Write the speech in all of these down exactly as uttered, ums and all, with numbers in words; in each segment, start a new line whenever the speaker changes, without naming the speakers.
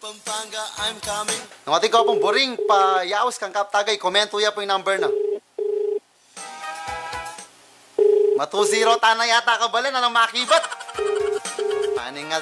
Nung ating ko pong buring pa yaos kang kaptagay, komento ya po yung number na. Ma two zero tana yata ka bala na nang makibat. Paningal.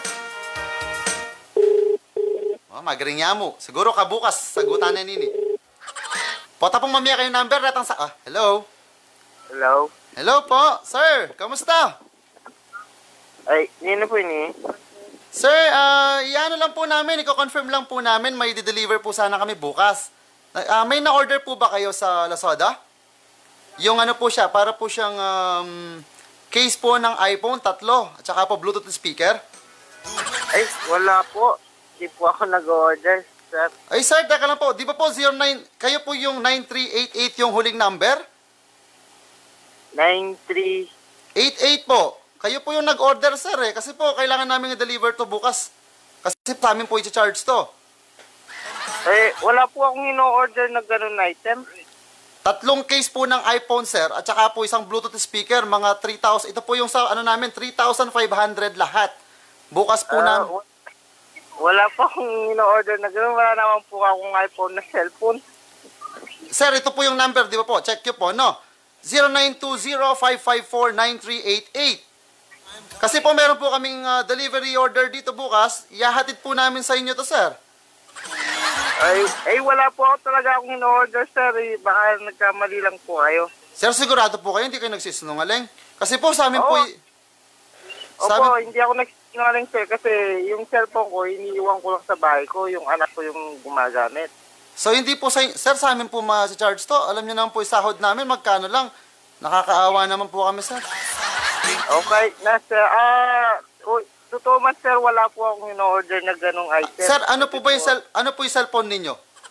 Oh, magaling niya mo. Siguro kabukas sagutan na nini. Pota pong mamaya kayo number natang sa ah, hello.
Hello.
Hello po, sir. Kamusta?
Ay, nino po ini?
Sir, ah, uh, iano lang po namin, i-confirm lang po namin, may de-deliver po sana kami bukas. Uh, may na-order po ba kayo sa Lazada? Yung ano po siya, para po siyang um, case po ng iPhone, tatlo, at saka po Bluetooth speaker.
Ay, wala po. Di po ako nag-order, sir.
Ay, sir, teka lang po. Di ba po zero nine, kayo po yung nine three eight eight yung huling number?
nine three
eight eight po. Kayo po yung nag-order, sir, eh. Kasi po, kailangan namin i-deliver to bukas. Kasi sa amin po i-charge to.
Eh, wala po akong ino-order na ganun item.
Tatlong case po ng iPhone, sir, at saka po isang Bluetooth speaker, mga three thousand. Ito po yung sa, ano namin, three thousand five hundred lahat. Bukas po
Uh,
namin.
Wala po akong ino-order na gano'n. Wala naman po akong iPhone na cellphone.
Sir, ito po yung number, di ba po? Check nyo po, no? zero nine two zero five five four nine three eight eight. Kasi po meron po kaming uh, delivery order dito bukas. Ihahatid po namin sa inyo to, sir.
Ay, ay wala po ako talaga akong ino-order, sir. Eh, baka nagkamali lang po kayo.
Sir, sigurado po kayo, hindi kayo nagsisinungaling. Kasi po sa amin
Oo.
po...
Opo,
Sabi...
hindi ako nagsisinungaling, sir. Kasi yung cellphone ko, iniiwan ko lang sa bahay ko. Yung anak ko yung gumagamit.
So, hindi po sa... Sir, sa amin po ma-charge to. Alam niyo naman po yung sahod namin, magkano lang. Nakakaawa naman po kami, sir.
Okay, na, sir. Ah, uh, totoo man, sir, wala po akong ino-order na ganong item.
Sir, ano po ba yung, cell, ano po yung cellphone ninyo?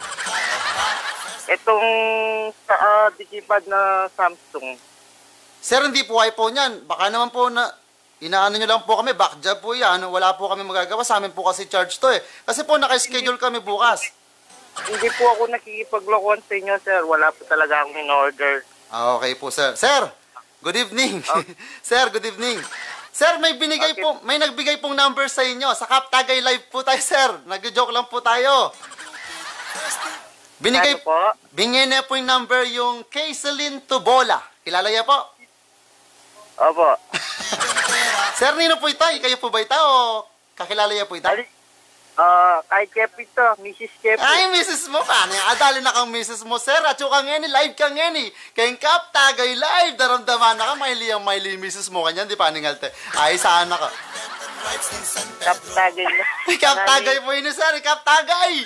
Itong uh, digipad na Samsung.
Sir, hindi po iPhone yan. Baka naman po na... Inaano nyo lang po kami, back job po yan. Wala po kami magagawa. Sa amin po kasi charge to eh. Kasi po naka-schedule kami bukas.
Hindi po ako nakikipaglokohan sa inyo, sir. Wala po talaga akong in-order.
Ah, okay po, sir. Sir, good evening. Okay. Sir, good evening. Sir, may binigay okay. po, may nagbigay pong number sa inyo. Sa Kaptagay Live po tayo, sir. Nag-joke lang po tayo. Binigay
ano po?
Bingin na po yung number, yung Kaisalin Tubola. Kilala niya po?
Opo.
Sir, nino po ito? Kayo po ba ito o kakilala niya po ito?
Ah, uh, kay Kepi to, Missus Kepi.
Ay, Missus mo pa. Adali na kang Missus mo, sir. At yung kang ngeni, live kang ngeni. Kayong Kaptagay Live. Daramdaman na ka, maili ang maili Missus mo kanyan. Di pa ningalte. Ay, saan na ka?
Kaptagay na.
Kaptagay po yun, sir. Kaptagay.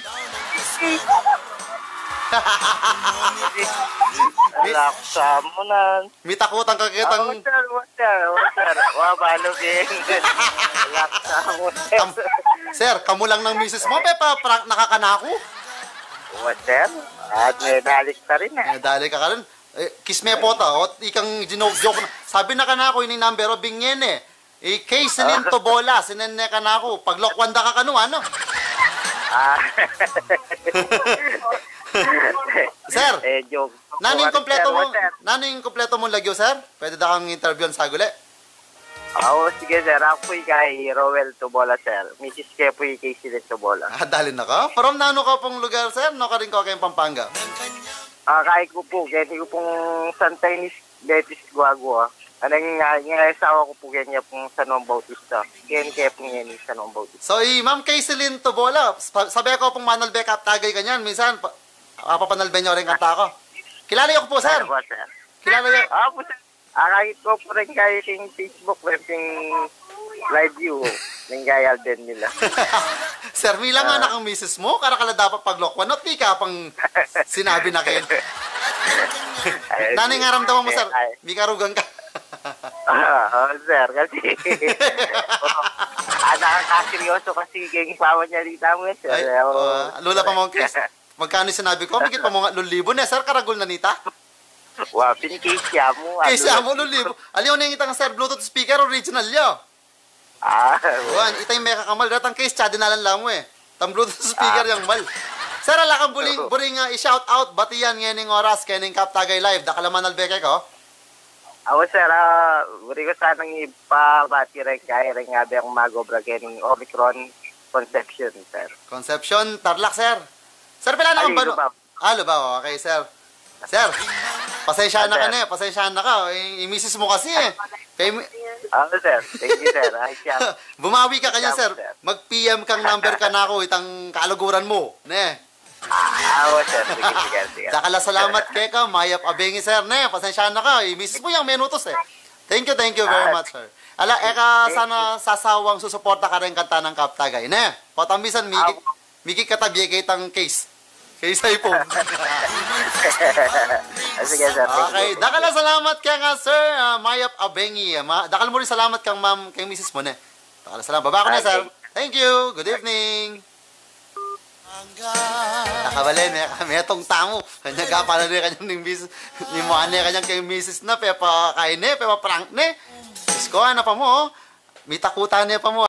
Laksa mo na.
Mitakutang kakitang...
Oh, sir, oh, sir, oh, sir. Wabalugin. Laksa mo, sir.
Kam... Sir, kamu lang ng misis mo, Pepa, prank nakakanako.
Oh, sir. At may dalik ka rin, eh.
May dalik ka ka rin. Eh, kiss me po ta, o, ikang ginog-joke na. Sabi na kanako, yun yung number o bingyen eh. Eh, kay sinin to bola, sinenne ka na ako. Pag lokwanda ka kanu, ano?
Ah.
Sir,
eh, joke.
naning kompleto mo, naning kompleto mo lagyo, sir? Pwede da kang interview sa guli?
Oo, sige, sir. Ako po'y kay Rowel Tubola, sir. Missus Ke po'y kay Silent Tubola.
Ah, dalin na ka? From nano ka pong lugar, sir? No ka rin ko kayong Pampanga?
Ah, kaya ko po. Kaya ko pong Santa Ynez, Betis, Guagua. Anong nga, nga asawa ko po kanya pong San Juan Bautista. Kaya kaya pong yan San Juan Bautista.
So, eh, Ma'am Kaisalin Tubola, sabi ko pong Manal Beck Kaptagay kanyan. Minsan, pa, papanalben nyo rin kanta ko. Kilala ko po, sir.
Ano po, sir?
Kilala nyo.
Ah, po, sir. Akakit ko po rin kayo yung Facebook, web yung live view. Nang gayal din nila.
Sir, mila nga uh, na kang misis mo. Karakala dapat paglokwan. Not di ka pang sinabi na kayo. Nanay nga ramdaman mo, sir. May karugang ka.
Oo, sir. Kasi, ah, nakakaseryoso kasi kayong pawa niya dito mo, sir.
Ay, uh, lula pa mo, Chris. Magkano sinabi ko? Bigit pa mo nga lulibo na, sir. Karagol na nita.
Wow, pinikisya mo.
Kisya mo, lulibo. Aliw na yung itang, sir, Bluetooth speaker, original yo.
Ah.
Juan, itay may kakamal. Datang case, tsa, dinalan lang mo eh. Tang Bluetooth speaker ah. Yung mal. Sir, ala kang buling, buring uh, i-shout out, batiyan ngayon oras, kaning Kaptagay Live. Dakalaman albeke ko.
Ako, sir, uh, buri ko sanang ipabati rin kaya rin nga ba yung magobra kaning Omicron. Conception, sir.
Conception, Tarlac, sir. Sir, pila na
Ali,
ba?
Lubao.
Ah, Lubao. Okay, sir. Sir, pasensya na ka na eh. Pasensya na ka. Eh, imisis mo kasi eh. Kay,
Ano, sir? Thank you, sir. Ay, siya.
bumawi ka kanya, sir.
Sir.
Mag-P M kang number ka na ako. Itang kaluguran mo. Ne.
Ah, oo, sir. Sige, sige, sige.
Dakala salamat kay ka. Mayap abengi, sir. Ne, pasensya na ka. Imisis mo yung menutos eh. Thank you, thank you very much, sir. Ala, eka, sana sasawang susuporta ka rin kanta ng Kaptagay. Ne, patambisan, miki, miki katabi kay tang case. Kay sa ipong.
Ah, sige, sir. Thank
Okay,
you.
dakala salamat kay nga, sir. Uh, Mayap Abengi. Ma dakal mo rin salamat kang ma'am, kay missus mo, ne. Dakala salamat. Baba ko na, sir. Thank you. Good evening. Nakabalen, may kami itong tamo. Kanya gapala na kanyang ning missus. Ni mo ane kanyang kay missus na, pepa kain ne, pepa prank ne. Diyos ko, ano pa mo, oh. May takutan niya pa mo.